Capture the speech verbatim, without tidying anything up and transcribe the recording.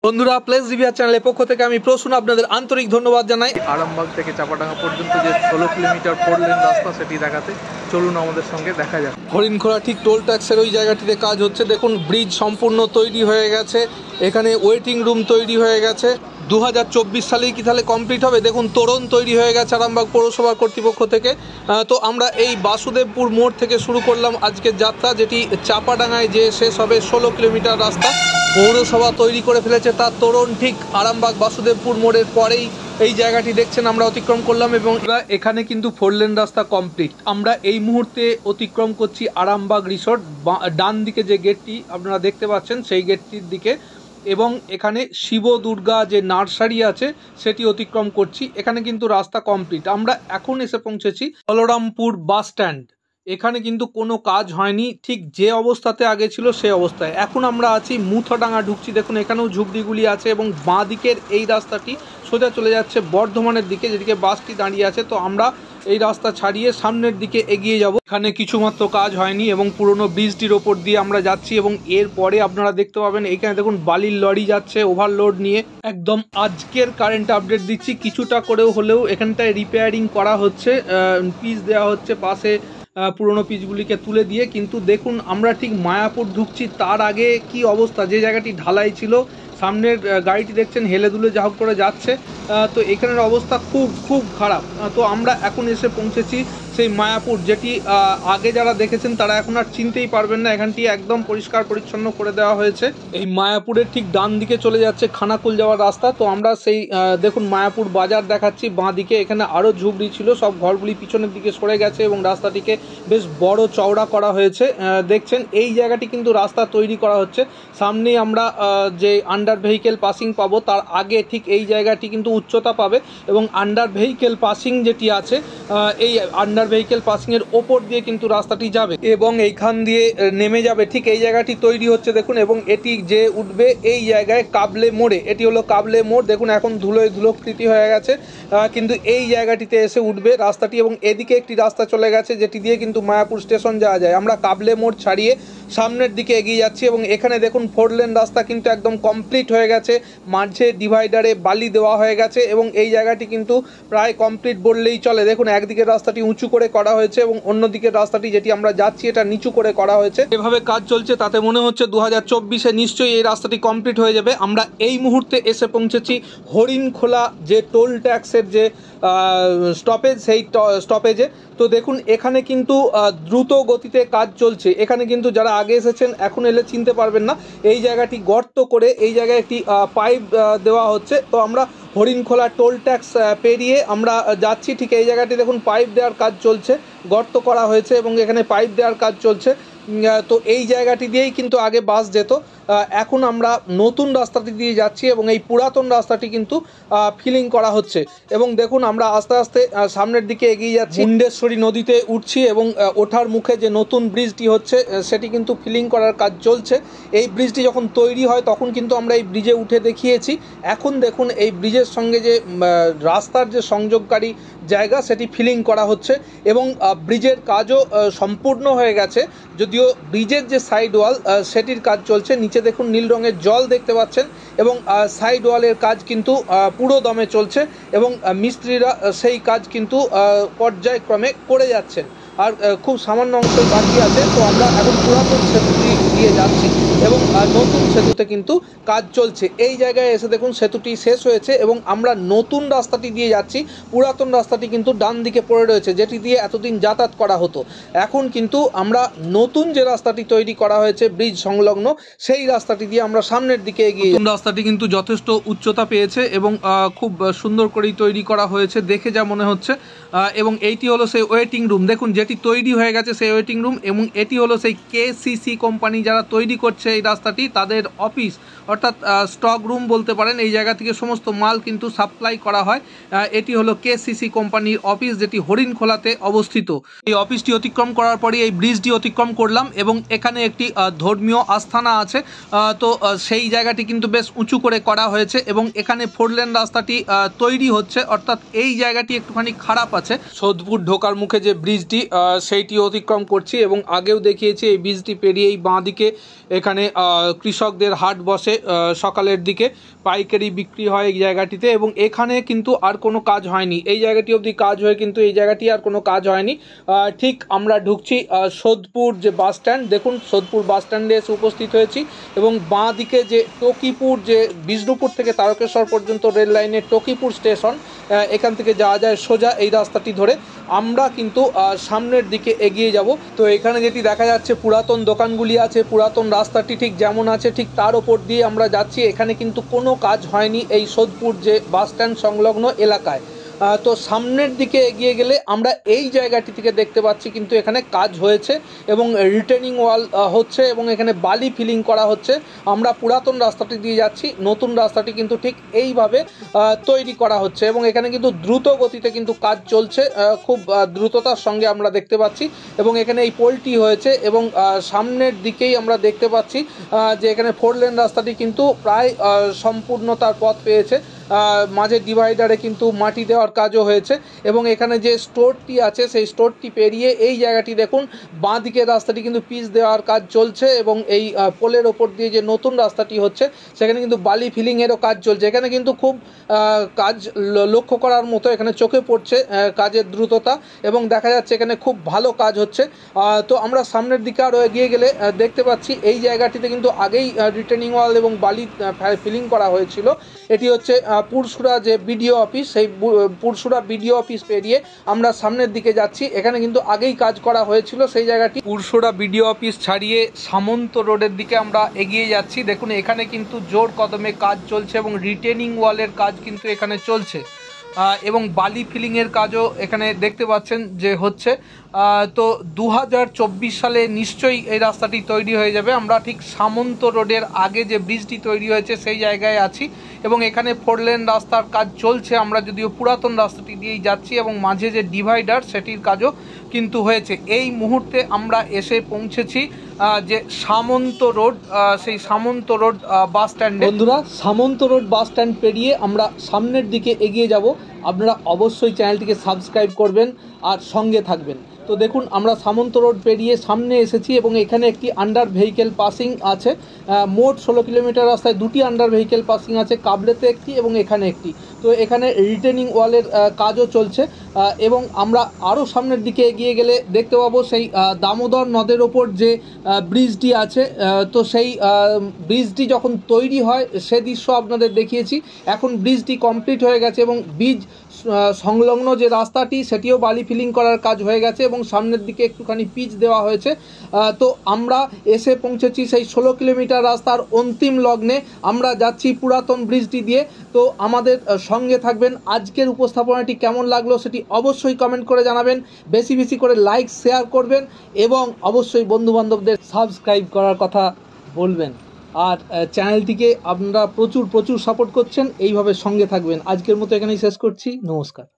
বন্ধুরা place reviewer চ্যানেলের পক্ষ থেকে আমি প্রসূন আপনাদের আন্তরিক ধন্যবাদ জানাই। আরামবাগ থেকে চাপাডাঙ্গা পর্যন্ত যে ষোলো কিলোমিটার ফোর লেন রাস্তা সেটি দেখাতে চলুন আমাদের সঙ্গে দেখা যাক। হরিণখোলা ঠিক টোল ট্যাক্সের ওই জায়গাটিতে কাজ হচ্ছে। দেখুন ব্রিজ সম্পূর্ণ তৈরি হয়ে গেছে, এখানে ওয়েটিং রুম তৈরি হয়ে গেছে। দু হাজার চব্বিশ সালেই কি তাহলে কমপ্লিট হবে? দেখুন তোরণ তৈরি হয়ে গেছে আরামবাগ পৌরসভা কর্তৃপক্ষ থেকে। তো আমরা এই বাসুদেবপুর মোড় থেকে শুরু করলাম আজকের যাত্রা, যেটি চাপাডাঙ্গায় যে শেষ হবে ষোলো কিলোমিটার রাস্তা পৌরসভা তৈরি করে ফেলেছে। তার তোরণ ঠিক আরামবাগ বাসুদেবপুর মোড়ের পরেই এই জায়গাটি দেখছেন আমরা অতিক্রম করলাম এবং এখানে কিন্তু ফোর লেন রাস্তা কমপ্লিট। আমরা এই মুহূর্তে অতিক্রম করছি আরামবাগ রিসোর্ট, ডান দিকে যে গেটটি আপনারা দেখতে পাচ্ছেন সেই গেটটির দিকে, এবং এখানে শিব দুর্গা যে নার্সারি আছে সেটি অতিক্রম করছি। এখানে কিন্তু রাস্তা কমপ্লিট। আমরা এখন এসে পৌঁছেছি বলরামপুর বাস স্ট্যান্ড। এখানে কিন্তু কোনো কাজ হয়নি, ঠিক যে অবস্থাতে আগে ছিল সেই অবস্থায়। এখন আমরা আছি মুথাডাঙ্গা ঢুকছি। দেখুন এখানেও ঝুপড়িগুলি আছে এবং বাঁ দিকের এই রাস্তাটি সোজা চলে যাচ্ছে বর্ধমানের দিকে, যেদিকে বাসটি দাঁড়িয়ে আছে। তো আমরা এই রাস্তা ছাড়িয়ে সামনের দিকে এগিয়ে যাব। এখানে কিছুমাত্র কাজ হয়নি এবং পুরনো ব্রিজটির ওপর দিয়ে আমরা যাচ্ছি এবং এরপরে আপনারা দেখতে পাবেন এখানে দেখুন বালির লরি যাচ্ছে ওভারলোড নিয়ে। একদম আজকের কারেন্ট আপডেট দিচ্ছি, কিছুটা করেও হলেও এখানটায় রিপেয়ারিং করা হচ্ছে, পিচ দেওয়া হচ্ছে পাশে পুরনো পিচগুলিকে তুলে দিয়ে। কিন্তু দেখুন আমরা ঠিক মায়াপুর ঢুকছি, তার আগে কি অবস্থা, যে জায়গাটি ঢালাই ছিল সামনের গাড়িটি দেখছেন হেলে দুলে যা হোক করে যাচ্ছে। তো এখানের অবস্থা খুব খুব খারাপ। তো আমরা এখন এসে পৌঁছেছি সেই মায়াপুর, যেটি আগে যারা দেখেছেন তারা এখন আর চিনতেই পারবেন না। এখানটি একদম পরিষ্কার পরিচ্ছন্ন করে দেওয়া হয়েছে। এই মায়াপুরের ঠিক ডান দিকে চলে যাচ্ছে খানাকুল যাওয়ার রাস্তা। তো আমরা সেই দেখুন মায়াপুর বাজার দেখাচ্ছি বাঁ দিকে। এখানে আরও ঝুপড়ি ছিল, সব ঘরগুলি পিছনের দিকে সরে গেছে এবং রাস্তাটিকে বেশ বড় চওড়া করা হয়েছে। দেখছেন এই জায়গাটি কিন্তু রাস্তা তৈরি করা হচ্ছে। সামনেই আমরা যে আন্ডার ভেহিকেল পাসিং পাবো, তার আগে ঠিক এই জায়গাটি কিন্তু উচ্চতা পাবে এবং আন্ডার ভেহিকেল পাসিং যেটি আছে এই আন্ডার ভেহিকেল পাসিং এর ওপর দিয়ে কিন্তু রাস্তাটি যাবে এবং এইখান দিয়ে নেমে যাবে। ঠিক এই জায়গাটি তৈরি হচ্ছে দেখুন, এবং এটি যে উঠবে এই জায়গায় কাবলে মোড়ে। এটি হলো কাবলে মোড়। দেখুন এখন ধুলোয় ধুলোকৃতি হয়ে গেছে, কিন্তু এই জায়গাটিতে এসে উঠবে রাস্তাটি এবং এদিকে একটি রাস্তা চলে গেছে যেটি দিয়ে কিন্তু মায়াপুর স্টেশন যাওয়া যায়। আমরা কাবলে মোড় ছাড়িয়ে সামনের দিকে এগিয়ে যাচ্ছি এবং এখানে দেখুন ফোর লেন রাস্তা কিন্তু একদম কমপ্লিট হয়ে গেছে। মাঝে ডিভাইডারে বালি দেওয়া হয়ে গেছে এবং এই জায়গাটি কিন্তু প্রায় কমপ্লিট বললেই চলে। দেখুন একদিকের রাস্তাটি উঁচু করে করা হয়েছে এবং অন্যদিকের রাস্তাটি যেটি আমরা যাচ্ছি এটা নিচু করে করা হয়েছে। এভাবে কাজ চলছে, তাতে মনে হচ্ছে দু হাজার চব্বিশে নিশ্চয়ই এই রাস্তাটি কমপ্লিট হয়ে যাবে। আমরা এই মুহূর্তে এসে পৌঁছেছি হরিণখোলা যে টোল ট্যাক্সের যে স্টপেজ, সেই স্টপেজে। তো দেখুন এখানে কিন্তু দ্রুত গতিতে কাজ চলছে। এখানে কিন্তু যারা আগে এসেছেন এখন এলে চিনতে পারবেন না, এই জায়গাটি গর্ত করে এই জায়গায় একটি পাইপ দেওয়া হচ্ছে। তো আমরা হরিণখোলা টোল ট্যাক্স পেরিয়ে আমরা যাচ্ছি, ঠিক এই জায়গাটি দেখুন পাইপ দেওয়ার কাজ চলছে, গর্ত করা হয়েছে এবং এখানে পাইপ দেওয়ার কাজ চলছে। তো এই জায়গাটি দিয়েই কিন্তু আগে বাস যেত। এখন আমরা নতুন রাস্তাটি দিয়ে যাচ্ছি এবং এই পুরাতন রাস্তাটি কিন্তু ফিলিং করা হচ্ছে এবং দেখুন আমরা আস্তে আস্তে সামনের দিকে এগিয়ে যাচ্ছি। মুন্ডেশ্বরী নদীতে উঠছি এবং ওঠার মুখে যে নতুন ব্রিজটি হচ্ছে সেটি কিন্তু ফিলিং করার কাজ চলছে। এই ব্রিজটি যখন তৈরি হয় তখন কিন্তু আমরা এই ব্রিজে উঠে দেখিয়েছি। এখন দেখুন এই ব্রিজের সঙ্গে যে রাস্তার যে সংযোগকারী জায়গা সেটি ফিলিং করা হচ্ছে এবং ব্রিজের কাজও সম্পূর্ণ হয়ে গেছে, যদিও ব্রিজের যে সাইড ওয়াল সেটির কাজ চলছে। নিচে দেখুন নীল রঙের জল দেখতে পাচ্ছেন এবং সাইড ওয়ালের কাজ কিন্তু পুরো দমে চলছে এবং মিস্ত্রিরা সেই কাজ কিন্তু পর্যায়ক্রমে করে যাচ্ছেন, আর খুব সামান্য অংশ বাকি আছে। তো আমরা এখন পুরাতন সেতুটি দিয়ে যাচ্ছি এবং নতুন সেতুতে কিন্তু কাজ চলছে। এই জায়গায় এসে দেখুন সেতুটি শেষ হয়েছে এবং আমরা নতুন রাস্তাটি দিয়ে যাচ্ছি। পুরাতন রাস্তাটি কিন্তু ডান দিকে পড়ে রয়েছে, যেটি দিয়ে এতদিন যাতায়াত করা হতো। এখন কিন্তু আমরা নতুন যে রাস্তাটি তৈরি করা হয়েছে ব্রিজ সংলগ্ন, সেই রাস্তাটি দিয়ে আমরা সামনের দিকে এগিয়ে। নতুন রাস্তাটি কিন্তু যথেষ্ট উচ্চতা পেয়েছে এবং খুব সুন্দর করেই তৈরি করা হয়েছে দেখে যা মনে হচ্ছে। এবং এইটি হলো সেই ওয়েটিং রুম, দেখুন যেটি তৈরি হয়ে গেছে সেই ওয়েটিং রুম, এবং এটি হলো সেই কেসিসি কোম্পানি যারা তৈরি করছে এই রাস্তাটি, তাদের অফিস অর্থাৎ স্টক রুম বলতে পারেন। এই জায়গা থেকে সমস্ত মাল কিন্তু সাপ্লাই করা হয়। এটি হলো কেসিসি কোম্পানির অফিস, যেটি হরিণখোলাতে অবস্থিত। এই অফিসটি অতিক্রম করার পরে এই ব্রিজটি অতিক্রম করলাম এবং এখানে একটি ধর্মীয় আস্থানা আছে। তো সেই জায়গাটি কিন্তু বেশ উঁচু করে করা হয়েছে এবং এখানে ফোর লেন রাস্তাটি তৈরি হচ্ছে, অর্থাৎ এই জায়গাটি একটুখানি খারাপ আছে। সোদপুর ঢোকার মুখে যে ব্রিজটি সেইটি অতিক্রম করছি এবং আগেও দেখিয়েছি এই ব্রিজটি পেরিয়েই বাঁ দিকে এখানে কৃষকদের হাট বসে সকালের দিকে পাইকারি বিক্রি হয় এই জায়গাটিতে, এবং এখানে কিন্তু আর কোনো কাজ হয়নি। এই জায়গাটি অবধি কাজ হয়ে কিন্তু এই জায়গাটি আর কোনো কাজ হয়নি। ঠিক আমরা ঢুকছি সোদপুর যে বাস স্ট্যান্ড, দেখুন সোদপুর বাস স্ট্যান্ডে এসে উপস্থিত হয়েছি, এবং বাঁ দিকে যে টকিপুর, যে বিষ্ণুপুর থেকে তারকেশ্বর পর্যন্ত রেল লাইনের টকিপুর স্টেশন, এখান থেকে যাওয়া যায় সোজা এই রাস্তাটি ধরে। আমরা কিন্তু সামনের দিকে এগিয়ে যাব। তো এখানে যেটি দেখা যাচ্ছে পুরাতন দোকানগুলি আছে, পুরাতন রাস্তাটি ঠিক যেমন আছে ঠিক তার ওপর দিয়ে আমরা যাচ্ছি। এখানে কিন্তু কোনো কাজ হয়নি এই সোদপুর যে বাস স্ট্যান্ড সংলগ্ন এলাকায়। তো সামনের দিকে এগিয়ে গেলে আমরা এই জায়গাটি থেকে দেখতে পাচ্ছি কিন্তু এখানে কাজ হয়েছে এবং রিটেনিং ওয়াল হচ্ছে এবং এখানে বালি ফিলিং করা হচ্ছে। আমরা পুরাতন রাস্তাটি দিয়ে যাচ্ছি, নতুন রাস্তাটি কিন্তু ঠিক এইভাবে তৈরি করা হচ্ছে এবং এখানে কিন্তু দ্রুত গতিতে কিন্তু কাজ চলছে, খুব দ্রুততার সঙ্গে আমরা দেখতে পাচ্ছি। এবং এখানে এই পোলটি হয়েছে এবং সামনের দিকেই আমরা দেখতে পাচ্ছি যে এখানে ফোর লেন রাস্তাটি কিন্তু প্রায় সম্পূর্ণতার পথ পেয়েছে। মাঝে ডিভাইডারে কিন্তু মাটি দেওয়ার কাজও হয়েছে এবং এখানে যে স্টোরটি আছে সেই স্টোরটি পেরিয়ে এই জায়গাটি দেখুন বাঁ দিকের রাস্তাটি কিন্তু পিচ দেওয়ার কাজ চলছে এবং এই পোলের ওপর দিয়ে যে নতুন রাস্তাটি হচ্ছে সেখানে কিন্তু বালি ফিলিংয়েরও কাজ চলছে। এখানে কিন্তু খুব কাজ লক্ষ্য করার মতো, এখানে চোখে পড়ছে কাজের দ্রুততা এবং দেখা যাচ্ছে এখানে খুব ভালো কাজ হচ্ছে। তো আমরা সামনের দিকে আরও এগিয়ে গেলে দেখতে পাচ্ছি এই জায়গাটিতে কিন্তু আগেই রিটেনিং ওয়াল এবং বালি ফিলিং করা হয়েছিল। এটি হচ্ছে পুরসুরা যে বিডিও অফিস, সেই পুরসুরা বিডিও অফিস পেরিয়ে আমরা সামনের দিকে যাচ্ছি। এখানে কিন্তু আগেই কাজ করা হয়েছিল সেই জায়গাটি। পুরসুরা বিডিও অফিস ছাড়িয়ে সামন্ত রোডের দিকে আমরা এগিয়ে যাচ্ছি। দেখুন এখানে কিন্তু জোর কদমে কাজ চলছে এবং রিটেনিং ওয়ালের কাজ কিন্তু এখানে চলছে এবং বালি ফিলিংয়ের কাজও এখানে দেখতে পাচ্ছেন যে হচ্ছে। তো দু হাজার চব্বিশ সালে নিশ্চয়ই এই রাস্তাটি তৈরি হয়ে যাবে। আমরা ঠিক সামন্ত রোডের আগে যে ব্রিজটি তৈরি হয়েছে সেই জায়গায় আছি এবং এখানে ফোর লেন রাস্তার কাজ চলছে। আমরা যদিও পুরাতন রাস্তাটি দিয়েই যাচ্ছি এবং মাঝে যে ডিভাইডার সেটির কাজও কিন্তু হয়েছে। এই মুহূর্তে আমরা এসে পৌঁছেছি যে সামন্ত রোড, সেই সামন্ত রোড বাস স্ট্যান্ড। বন্ধুরা, সামন্ত রোড বাস স্ট্যান্ড পেরিয়ে আমরা সামনের দিকে এগিয়ে যাব। আপনারা অবশ্যই চ্যানেলটিকে সাবস্ক্রাইব করবেন আর সঙ্গে থাকবেন। তো দেখুন আমরা সামন্ত রোড পেরিয়ে সামনে এসেছি এবং এখানে একটি আন্ডার ভেহিকেল পাসিং আছে। মোট ষোলো কিলোমিটার রাস্তায় দুটি আন্ডার ভেহিকেল পাসিং আছে, কাবলেতে একটি এবং এখানে একটি। তো এখানে রিটেনিং ওয়ালের কাজও চলছে এবং আমরা আরও সামনের দিকে এগিয়ে গেলে দেখতে পাবো সেই দামোদর নদের ওপর যে ব্রিজটি আছে। তো সেই ব্রিজটি যখন তৈরি হয় সে দৃশ্য আপনাদের দেখিয়েছি। এখন ব্রিজটি কমপ্লিট হয়ে গেছে এবং ব্রিজ সংলগ্ন যে রাস্তাটি সেটিও বালি ফিলিং করার কাজ হয়ে গেছে এবং সামনের দিকে একটুখানি পিচ দেওয়া হয়েছে। তো আমরা এসে পৌঁছেছি সেই ষোলো কিলোমিটার রাস্তার অন্তিম লগ্নে। আমরা যাচ্ছি পুরাতন ব্রিজটি দিয়ে। তো আমাদের সঙ্গে থাকবেন। আজকের উপস্থাপনাটি কেমন লাগলো সেটি অবশ্যই কমেন্ট করে জানাবেন, বেশি বেশি করে লাইক শেয়ার করবেন এবং অবশ্যই বন্ধুবান্ধবদের সাবস্ক্রাইব করার কথা বলবেন। আর চ্যানেলটিকে আপনারা প্রচুর প্রচুর সাপোর্ট করছেন, এইভাবে সঙ্গে থাকবেন। আজকের মতো এখানেই শেষ করছি, নমস্কার।